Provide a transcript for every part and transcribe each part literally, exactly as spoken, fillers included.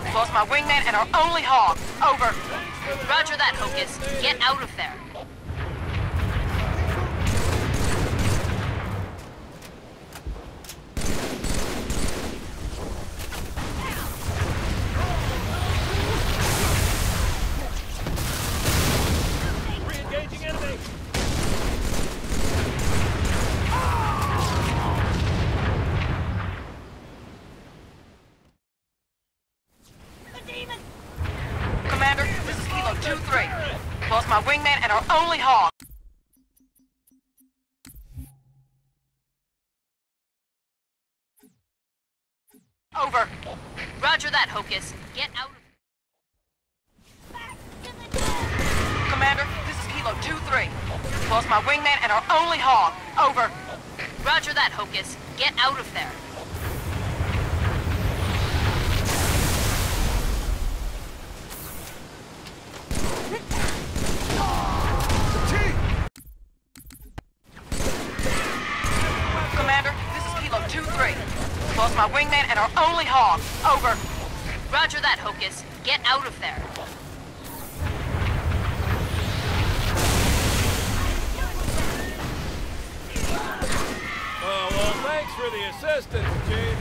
Lost my wingman and our only hog. Over. Roger that, Hocus. Get out of there. Re-engaging enemy! Commander, this is Kilo two three. Lost my wingman and our only hog. Over. Roger that, Hocus. Get out of Commander, this is Kilo two three. Lost my wingman and our only hog. Over. Roger that, Hocus. Get out of there. Commander, this is Kilo two three. Lost my wingman and our only hog. Over. Roger that, Hocus. Get out of there. Oh, well, thanks for the assistance, Chief.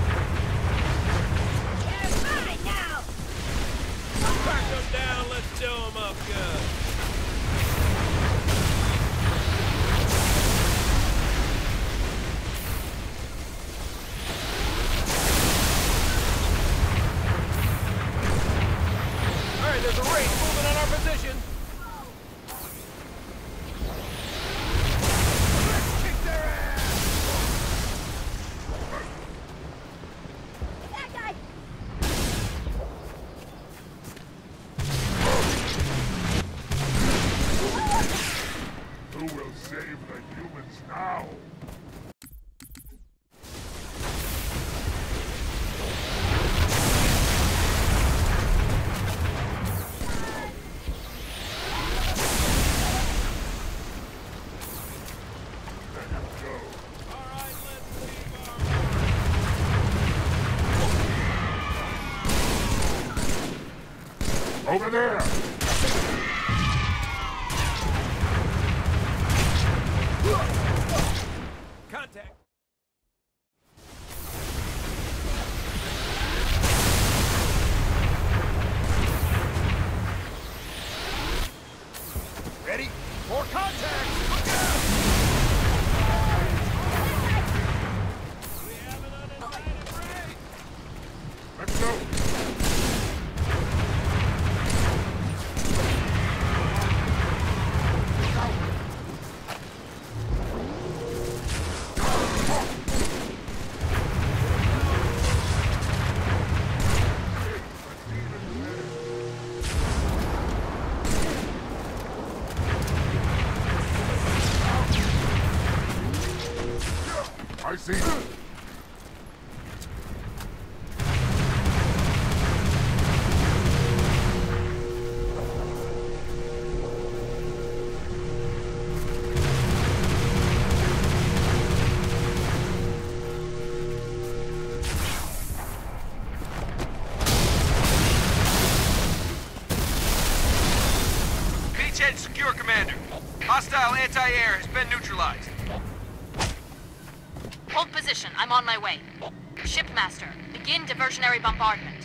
Crack them down, let's do them up good. All right, there's a race moving on our position. Let's kick their ass! That guy! Who will save the humans now? Let him go. All right, let's leave our... Over there! Contact. Ready? For contact! Look out! We have an uninvited raid! Let's go! I see you. Beachhead secure, Commander. Hostile anti-air has been neutralized. Hold position. I'm on my way. Shipmaster, begin diversionary bombardment.